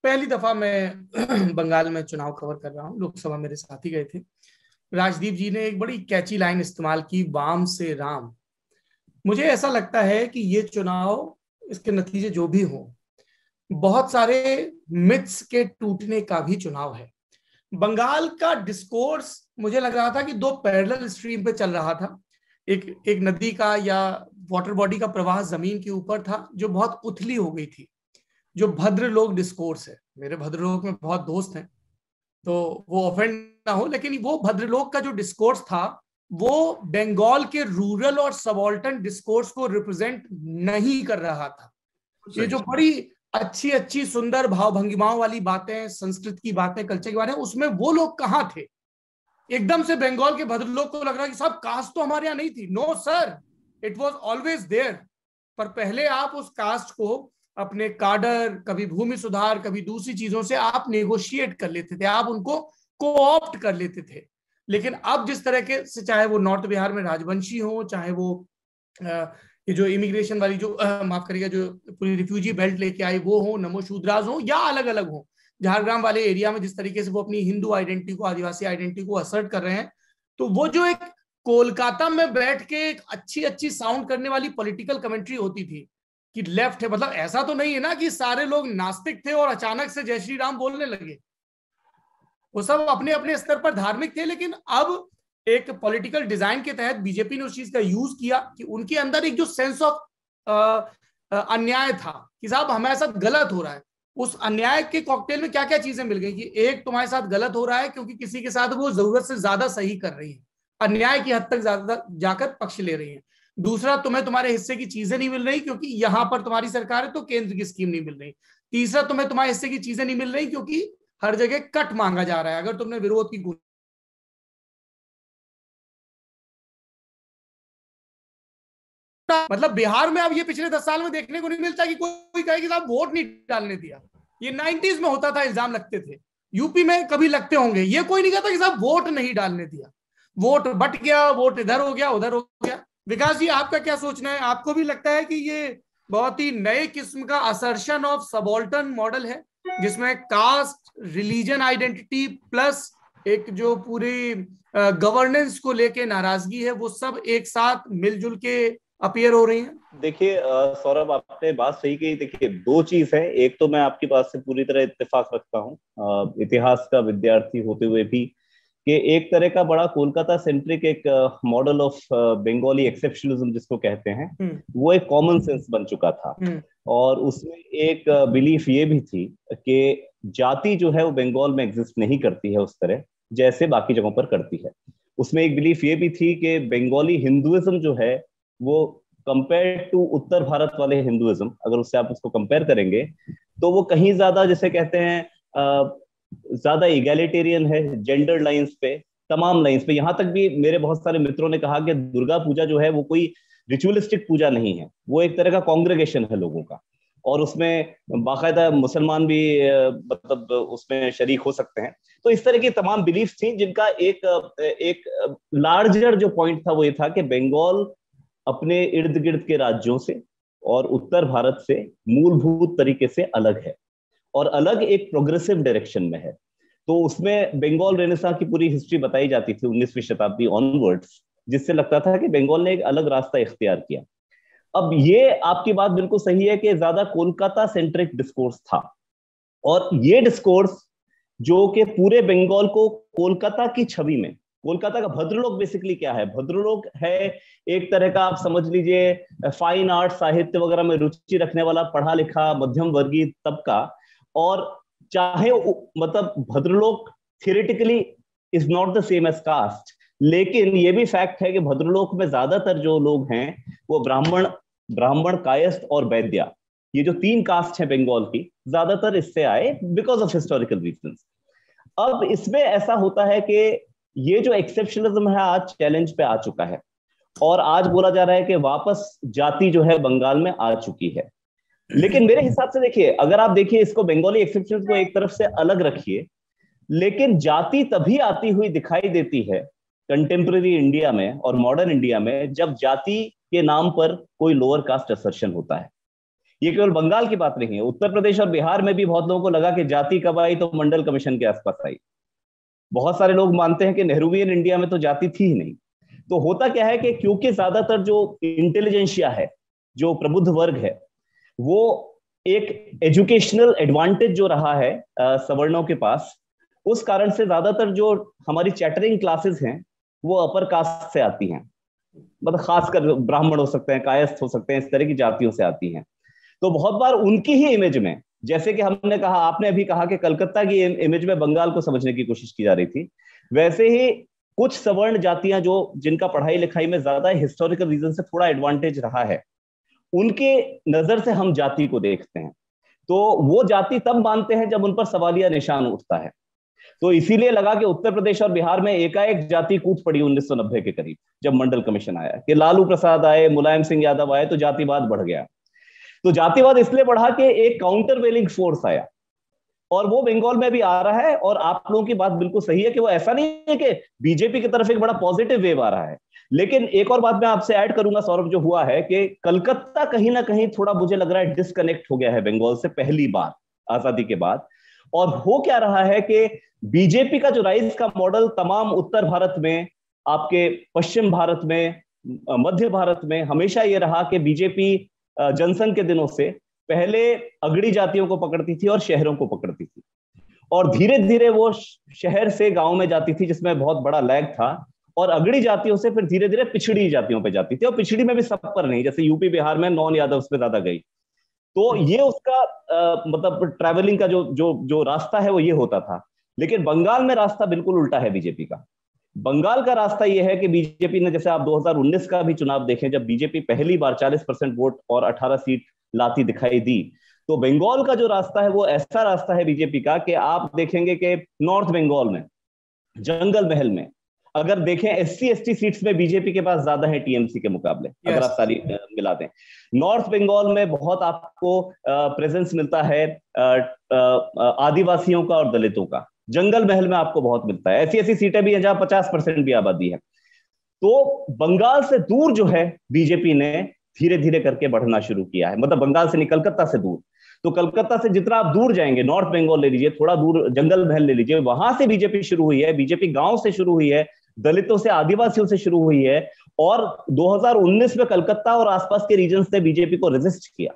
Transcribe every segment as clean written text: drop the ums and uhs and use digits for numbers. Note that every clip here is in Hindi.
पहली दफा मैं बंगाल में चुनाव कवर कर रहा हूँ। लोकसभा मेरे साथी गए थे। राजदीप जी ने एक बड़ी कैची लाइन इस्तेमाल की, वाम से राम। मुझे ऐसा लगता है कि ये चुनाव, इसके नतीजे जो भी हो, बहुत सारे मिथ्स के टूटने का भी चुनाव है। बंगाल का डिस्कोर्स मुझे लग रहा था कि दो पैरेलल स्ट्रीम पे चल रहा था। एक एक नदी का या वाटर बॉडी का प्रवाह जमीन के ऊपर था जो बहुत उथली हो गई थी। जो भद्र लोग डिस्कोर्स है, मेरे भद्र लोग में बहुत दोस्त हैं, तो वो ऑफेंड ना हो, लेकिन वो भद्रलोक का जो डिस्कोर्स था वो बंगाल के रूरल और सबॉल्टन डिस्कोर्स को रिप्रेजेंट नहीं कर रहा था। ये जो बड़ी अच्छी अच्छी सुंदर भाव भंगिमाओं वाली बातें, संस्कृत की बातें, कल्चर की बातें, उसमें वो लोग कहाँ थे? एकदम से बंगाल के भद्रलोक को लग रहा कि सब कास्ट तो हमारे यहाँ नहीं थी। No sir, it was always there. पर पहले आप उस कास्ट को अपने काडर, कभी भूमि सुधार, कभी दूसरी चीजों से आप नेगोशिएट कर लेते थे, आप उनको कोऑप्ट कर लेते थे। लेकिन अब जिस तरह के से, चाहे वो नॉर्थ बिहार में राजवंशी हो, चाहे वो ये जो इमिग्रेशन वाली जो माफ करिएगा, जो पूरी रिफ्यूजी बेल्ट लेके आई वो हो, नमो शूद्राज हो, या अलग अलग हो, झारग्राम वाले एरिया में जिस तरीके से वो अपनी हिंदू आइडेंटिटी को, आदिवासी आइडेंटिटी को असर्ट कर रहे हैं, तो वो जो एक कोलकाता में बैठ के एक अच्छी अच्छी साउंड करने वाली पॉलिटिकल कमेंट्री होती थी कि लेफ्ट है, मतलब ऐसा तो नहीं है ना कि सारे लोग नास्तिक थे और अचानक से जय श्री राम बोलने लगे। वो सब अपने अपने स्तर पर धार्मिक थे, लेकिन अब एक पॉलिटिकल डिजाइन के तहत बीजेपी ने उस चीज का यूज किया कि उनके अंदर एक जो सेंस ऑफ अन्याय था कि साहब हमारे साथ गलत हो रहा है, उस अन्याय के कॉकटेल में क्या क्या चीजें मिल गई कि एक, तुम्हारे साथ गलत हो रहा है क्योंकि किसी के साथ वो जरूरत से ज्यादा सही कर रही है, अन्याय की हद तक ज्यादा जाकर पक्ष ले रही है। दूसरा, तुम्हें तुम्हारे हिस्से की चीजें नहीं मिल रही क्योंकि यहां पर तुम्हारी सरकार है तो केंद्र की स्कीम नहीं मिल रही। तीसरा, तुम्हें तुम्हारे हिस्से की चीजें नहीं मिल रही क्योंकि हर जगह कट मांगा जा रहा है। अगर तुमने विरोध की, मतलब बिहार में अब ये पिछले 10 साल में देखने को नहीं मिलता कि कोई कहे कि साहब वोट नहीं डालने दिया। ये 90s में होता था, इल्जाम लगते थे, यूपी में कभी लगते होंगे, ये कोई नहीं कहता कि साहब वोट नहीं डालने दिया। वोट बट गया, वोट इधर हो गया, उधर हो गया। विकास जी, आपका क्या सोचना है? आपको भी लगता है कि ये बहुत ही नए किस्म का असर्शन ऑफ सबॉल्टन मॉडल है जिसमें कास्ट, रिलीजन, आइडेंटिटी प्लस एक जो पूरी गवर्नेंस को लेके नाराजगी है, वो सब एक साथ मिलजुल के अपीयर हो रही हैं? देखिए सौरभ, आपने बात सही कही। देखिए, दो चीज है। एक तो मैं आपकी बात से पूरी तरह इत्तेफाक रखता हूँ, इतिहास का विद्यार्थी होते हुए भी, कि एक तरह का बड़ा कोलकाता सेंट्रिक एक मॉडल ऑफ बंगाली एक्सेप्शनलिज्म जिसको कहते हैं, वो एक कॉमन सेंस बन चुका था। और उसमें एक बिलीफ ये भी थी कि जाति जो है वो बंगाल में एग्जिस्ट नहीं करती है उस तरह जैसे बाकी जगहों पर करती है। उसमें एक बिलीफ ये भी थी कि बंगाली हिंदुइज्म जो है वो कंपेयर टू उत्तर भारत वाले हिंदुइज्म, अगर उससे आप उसको कंपेयर करेंगे तो वो कहीं ज्यादा, जैसे कहते हैं, ज्यादा इगैलिटेरियन है जेंडर लाइंस पे, तमाम लाइंस पे। यहां तक भी मेरे बहुत सारे मित्रों ने कहा कि दुर्गा पूजा जो है वो कोई रिचुअलिस्टिक पूजा नहीं है, वो एक तरह का कांग्रेगेशन है लोगों का, और उसमें बाकायदा मुसलमान भी मतलब उसमें शरीक हो सकते हैं। तो इस तरह की तमाम बिलीफ थी जिनका एक लार्जर जो पॉइंट था वो ये था कि बंगाल अपने इर्द गिर्द के राज्यों से और उत्तर भारत से मूलभूत तरीके से अलग है, और अलग एक प्रोग्रेसिव डायरेक्शन में है। तो उसमें बंगाल रेनेसां की पूरी हिस्ट्री बताई जाती थी 19वीं शताब्दी ऑनवर्ड्स, जिससे लगता था कि बंगाल ने एक अलग रास्ता इख्तियार किया। अब ये आपकी बात बिल्कुल सही है कि ज्यादा कोलकाता सेंट्रिक डिस्कोर्स था, और ये डिस्कोर्स जो कि पूरे बंगाल को कोलकाता की छवि में, कोलकाता का भद्रलोक बेसिकली क्या है? भद्रलोक है एक तरह का, आप समझ लीजिए, फाइन आर्ट, साहित्य वगैरह में रुचि रखने वाला पढ़ा लिखा मध्यम वर्गीय तबका। और चाहे मतलब bhadralok theoretically is not the same as caste, लेकिन ये भी फैक्ट है कि भद्रलोक में ज्यादातर जो लोग हैं वो ब्राह्मण, कायस्थ और वैद्या, ये जो तीन कास्ट है बंगाल की, ज्यादातर इससे आए बिकॉज ऑफ हिस्टोरिकल रीजंस। अब इसमें ऐसा होता है कि ये जो एक्सेप्शनलिज्म है आज चैलेंज पे आ चुका है, और आज बोला जा रहा है कि वापस जाति जो है बंगाल में आ चुकी है। लेकिन मेरे हिसाब से देखिए, अगर आप देखिए इसको, बंगाली एक्सेप्शंस को एक तरफ से अलग रखिए, लेकिन जाति तभी आती हुई दिखाई देती है कंटेम्प्रेरी इंडिया में और मॉडर्न इंडिया में जब जाति के नाम पर कोई लोअर कास्ट असर्शन होता है। ये केवल बंगाल की बात नहीं है, उत्तर प्रदेश और बिहार में भी बहुत लोगों को लगा कि जाति कब आई, तो मंडल कमीशन के आसपास आई। बहुत सारे लोग मानते हैं कि नेहरूवियन इंडिया में तो जाति थी ही नहीं। तो होता क्या है कि क्योंकि ज्यादातर जो इंटेलिजेंशिया है, जो प्रबुद्ध वर्ग है, वो एक एजुकेशनल एडवांटेज जो रहा है सवर्णों के पास, उस कारण से ज्यादातर जो हमारी चैटरिंग क्लासेस हैं वो अपर कास्ट से आती हैं, मतलब खासकर ब्राह्मण हो सकते हैं, कायस्थ हो सकते हैं, इस तरह की जातियों से आती हैं। तो बहुत बार उनकी ही इमेज में, जैसे कि हमने कहा, आपने अभी कहा कि कलकत्ता की इमेज में बंगाल को समझने की कोशिश की जा रही थी, वैसे ही कुछ सवर्ण जातियां जो जिनका पढ़ाई लिखाई में ज्यादा हिस्टोरिकल रीजन से थोड़ा एडवांटेज रहा है, उनके नजर से हम जाति को देखते हैं। तो वो जाति तब मानते हैं जब उन पर सवालिया निशान उठता है। तो इसीलिए लगा कि उत्तर प्रदेश और बिहार में एकाएक जाति कूद पड़ी 1990 के करीब, जब मंडल कमीशन आया, कि लालू प्रसाद आए, मुलायम सिंह यादव आए, तो जातिवाद बढ़ गया। तो जातिवाद इसलिए बढ़ा कि एक काउंटर वेलिंग फोर्स आया, और वो बंगाल में भी आ रहा है। और आप लोगों की बात बिल्कुल सही है कि वो ऐसा नहीं है कि बीजेपी की तरफ एक बड़ा पॉजिटिव वेव आ रहा है। लेकिन एक और बात मैं आपसे ऐड करूंगा सौरभ, जो हुआ है कि कलकत्ता कहीं ना कहीं थोड़ा मुझे लग रहा है डिस्कनेक्ट हो गया है बंगाल से पहली बार आजादी के बाद। और हो क्या रहा है कि बीजेपी का जो राइज का मॉडल तमाम उत्तर भारत में, आपके पश्चिम भारत में, मध्य भारत में हमेशा ये रहा कि बीजेपी जनसंघ के दिनों से पहले अगड़ी जातियों को पकड़ती थी और शहरों को पकड़ती थी, और धीरे धीरे वो शहर से गांव में जाती थी, जिसमें बहुत बड़ा लैग था, और अगड़ी जातियों से फिर धीरे धीरे पिछड़ी जातियों पे जाती थी, और पिछड़ी में भी सब पर नहीं, जैसे यूपी बिहार में नॉन यादव पे ज्यादा गई। तो ये उसका मतलब ट्रैवलिंग का जो जो जो रास्ता है वो ये होता था। लेकिन बंगाल में रास्ता बिल्कुल उल्टा है बीजेपी का। बंगाल का रास्ता यह है कि बीजेपी ने, जैसे आप 2019 का भी चुनाव देखें, जब बीजेपी पहली बार 40% वोट और 18 सीट लाती दिखाई दी, तो बंगाल का जो रास्ता है वो ऐसा रास्ता है बीजेपी का कि आप देखेंगे कि नॉर्थ बंगाल में, जंगल महल में, अगर देखें एससी एसटी सीट्स में बीजेपी के पास ज्यादा है टीएमसी के मुकाबले, अगर आप सारी मिला दें। नॉर्थ बंगाल में बहुत आपको प्रेजेंस मिलता है आदिवासियों का और दलितों का। जंगल महल में आपको बहुत मिलता है। ऐसी ऐसी सीटें भी हैं जहां 50% भी आबादी है। तो बंगाल से दूर जो है बीजेपी ने धीरे धीरे करके बढ़ना शुरू किया है, मतलब बंगाल से नहीं, कलकत्ता से दूर। तो कलकत्ता से जितना आप दूर जाएंगे, नॉर्थ बंगाल ले लीजिए, थोड़ा दूर जंगल महल ले लीजिए, वहां से बीजेपी शुरू हुई है। बीजेपी गांव से शुरू हुई है, दलितों से, आदिवासियों से शुरू हुई है, और 2019 में कलकत्ता और आसपास के रीजन ने बीजेपी को रेजिस्ट किया।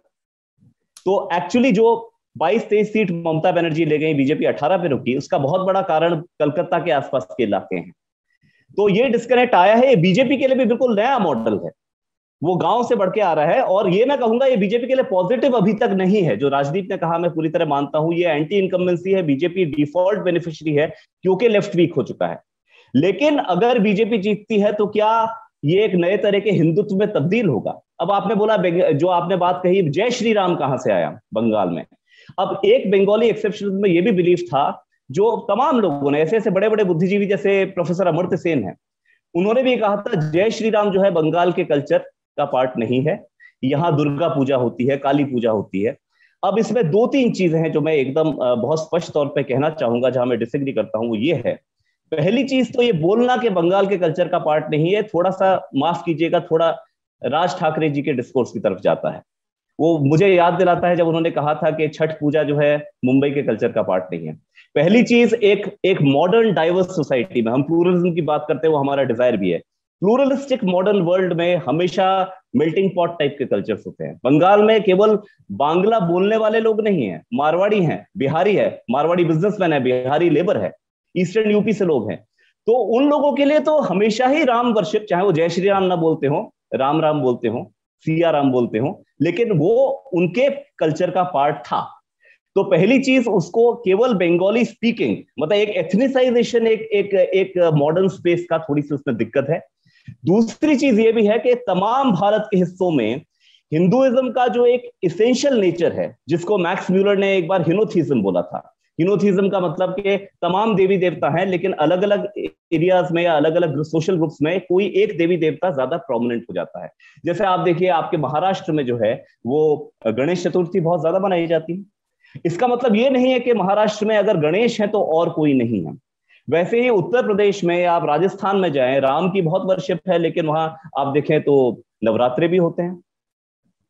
तो एक्चुअली जो 22-23 सीट ममता बनर्जी ले गई, बीजेपी 18 पे रुकी, उसका बहुत बड़ा कारण कलकत्ता के आसपास के इलाके हैं। तो ये डिस्कनेक्ट आया है, ये बीजेपी के लिए भी बिल्कुल नया मॉडल है, वो गांव से बढ़ के आ रहा है। और ये मैं कहूंगा ये बीजेपी के लिए पॉजिटिव अभी तक नहीं है। जो राजदीप ने कहा मैं पूरी तरह मानता हूं, ये एंटी इनकम्बेंसी है, बीजेपी डिफॉल्ट बेनिफिशियरी है क्योंकि लेफ्ट वीक हो चुका है। लेकिन अगर बीजेपी जीतती है तो क्या ये एक नए तरह के हिंदुत्व में तब्दील होगा? अब आपने बोला, जो आपने बात कही, जय श्री राम कहां से आया बंगाल में। अब एक बंगाली एक्सेप्शन में यह भी बिलीफ था, जो तमाम लोगों ने, ऐसे ऐसे बड़े बड़े बुद्धिजीवी जैसे प्रोफेसर अमर्त्य सेन है, उन्होंने भी कहा था जय श्री राम जो है बंगाल के कल्चर का पार्ट नहीं है, यहां दुर्गा पूजा होती है, काली पूजा होती है। अब इसमें 2-3 चीजें हैं जो मैं एकदम बहुत स्पष्ट तौर पे कहना चाहूंगा, जहां मैं डिसएग्री करता हूं, वो ये है। पहली चीज तो ये बोलना कि बंगाल के कल्चर का पार्ट नहीं है, थोड़ा सा माफ कीजिएगा, थोड़ा राज ठाकरे जी के डिस्कोर्स की तरफ जाता है। वो मुझे याद दिलाता है जब उन्होंने कहा था कि छठ पूजा जो है मुंबई के कल्चर का पार्ट नहीं है। पहली चीज, एक मॉडर्न डाइवर्स सोसाइटी में हम प्लूरलिज्म की बात करते हैं, वो हमारा डिजायर भी है। प्लूरलिस्टिक मॉडर्न वर्ल्ड में हमेशा मेल्टिंग पॉट टाइप के कल्चर्स होते हैं। बंगाल में केवल बांग्ला बोलने वाले लोग नहीं है, मारवाड़ी हैं, बिहारी है, मारवाड़ी बिजनेसमैन है, बिहारी लेबर है, ईस्टर्न यूपी से लोग हैं। तो उन लोगों के लिए तो हमेशा ही राम वर्शिप, चाहे वो जय श्री राम ना बोलते हो, राम राम बोलते हो, सिया राम बोलते हो, लेकिन वो उनके कल्चर का पार्ट था। तो पहली चीज, उसको केवल बंगाली स्पीकिंग, मतलब एक एथनिसाइजेशन, एक मॉडर्न स्पेस का थोड़ी सी उसमें दिक्कत है। दूसरी चीज ये भी है कि तमाम भारत के हिस्सों में हिंदुइज्म का जो एक इसेंशियल नेचर है, जिसको मैक्स म्यूलर ने एक बार हिनोथीज्म बोला था। हिनोथीज्म का मतलब कि तमाम देवी देवता हैं, लेकिन अलग अलग एरियाज में या अलग अलग सोशल ग्रुप्स में कोई एक देवी देवता ज्यादा प्रोमिनेंट हो जाता है। जैसे आप देखिए, आपके महाराष्ट्र में जो है वो गणेश चतुर्थी बहुत ज्यादा मनाई जाती है। इसका मतलब ये नहीं है कि महाराष्ट्र में अगर गणेश है तो और कोई नहीं है। वैसे ही उत्तर प्रदेश में, आप राजस्थान में जाएं, राम की बहुत वर्शिप है, लेकिन वहां आप देखें तो नवरात्रे भी होते हैं।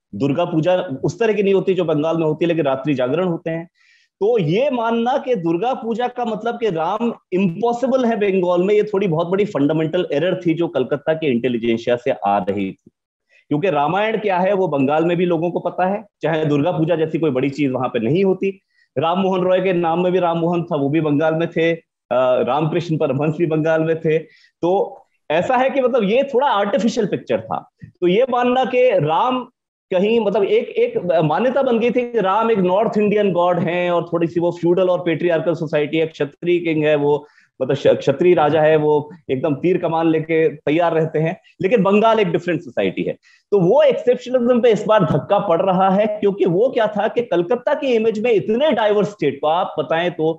दुर्गा पूजा उस तरह की नहीं होती जो बंगाल में होती है, लेकिन रात्रि जागरण होते हैं। तो ये मानना कि दुर्गा पूजा का मतलब कि राम इम्पॉसिबल है बंगाल में, ये थोड़ी बहुत बड़ी फंडामेंटल एरर थी जो कलकत्ता के इंटेलिजेंसिया से आ रही थी। क्योंकि रामायण क्या है वो बंगाल में भी लोगों को पता है, चाहे दुर्गा पूजा जैसी कोई बड़ी चीज वहां पे नहीं होती। राम मोहन रॉय के नाम में भी राम मोहन था, वो भी बंगाल में थे। रामकृष्ण परमहंस भी बंगाल में थे। तो ऐसा है कि मतलब ये थोड़ा आर्टिफिशियल पिक्चर था। तो ये मानना कि राम कहीं मतलब एक एक मान्यता बन गई थी कि राम एक नॉर्थ इंडियन गॉड हैं, और थोड़ी सी वो फ्यूडल और पेट्रियार्कल सोसाइटी है, क्षत्रिय किंग है वो, मतलब क्षत्रिय राजा है वो, एकदम तीर कमान लेके तैयार रहते हैं। लेकिन बंगाल एक डिफरेंट सोसाइटी है। तो वो एक्सेप्शनलिज्म पे इस बार धक्का पड़ रहा है, क्योंकि वो क्या था कि कलकत्ता की इमेज में इतने डाइवर्स स्टेट को आप बताएं तो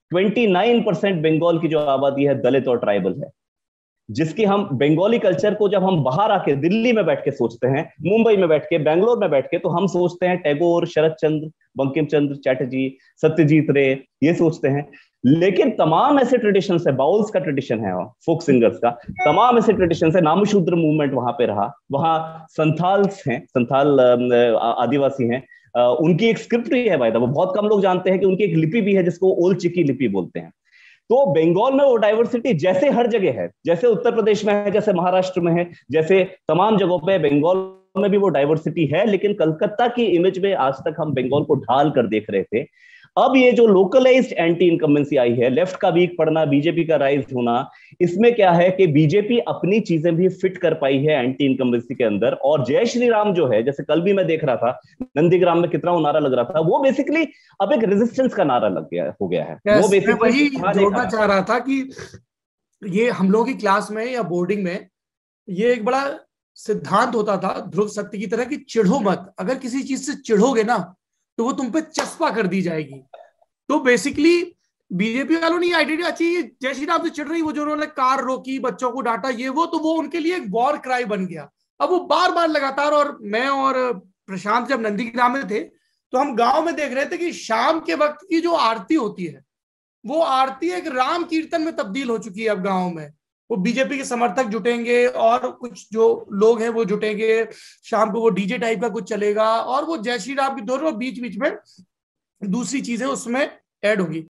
29% बंगाल की जो आबादी है दलित और ट्राइबल है, जिसकी हम बंगाली कल्चर को जब हम बाहर आके दिल्ली में बैठ के सोचते हैं, मुंबई में बैठ के, बैंगलोर में बैठ के, तो हम सोचते हैं टैगोर, शरद चंद्र, बंकिम चंद्र चैटर्जी, सत्यजीत रे, ये सोचते हैं। लेकिन तमाम ऐसे ट्रेडिशन है, बाउल्स का ट्रेडिशन है, फोक सिंगर्स का, तमाम ऐसे ट्रेडिशन है, नामशूद्र मूवमेंट वहां पे रहा, वहां संथाल्स हैं, संथाल आदिवासी हैं, उनकी एक स्क्रिप्ट भी है, वो बहुत कम लोग जानते हैं कि उनकी एक लिपि भी है जिसको ओल्ड चिकी लिपि बोलते हैं। तो बंगाल में वो डाइवर्सिटी जैसे हर जगह है, जैसे उत्तर प्रदेश में है, जैसे महाराष्ट्र में है, जैसे तमाम जगहों पे बंगाल में भी वो डाइवर्सिटी है। लेकिन कलकत्ता की इमेज में आज तक हम बंगाल को ढाल कर देख रहे थे। अब ये जो लोकलाइज्ड एंटी इनकम्बेंसी आई है, लेफ्ट का वीक पड़ना, बीजेपी का राइज होना, इसमें क्या है कि बीजेपी अपनी चीजें भी फिट कर पाई है एंटी इनकम्बेंसी के अंदर। और जय श्री राम जो है, जैसे कल भी मैं देख रहा था नंदीग्राम में कितना वो नारा लग रहा था, वो बेसिकली अब एक रेजिस्टेंस का नारा लग गया हो गया है। वो मैं बेसिकली वही जोड़ना चाह रहा था कि ये हम लोगों की क्लास में या बोर्डिंग में ये एक बड़ा सिद्धांत होता था ध्रुव सत्य की तरह कि चिढ़ो मत, अगर किसी चीज से चिढ़ोगे ना तो वो तुम पे चस्पा कर दी जाएगी। तो बेसिकली बीजेपी वालों ने आइडेंटिटी अच्छी, जय श्री राम से चिढ़ रही, वो जो उन्होंने कार रोकी, बच्चों को डांटा, ये वो, तो वो उनके लिए एक वॉर क्राई बन गया। अब वो बार बार लगातार, और मैं और प्रशांत जब नंदीग्राम में थे तो हम गांव में देख रहे थे कि शाम के वक्त की जो आरती होती है वो आरती एक राम कीर्तन में तब्दील हो चुकी है अब गांव में। वो बीजेपी के समर्थक जुटेंगे और कुछ जो लोग हैं वो जुटेंगे, शाम को वो डीजे टाइप का कुछ चलेगा और वो जय श्री राम की दोनों बीच बीच में दूसरी चीजें उसमें ऐड होगी।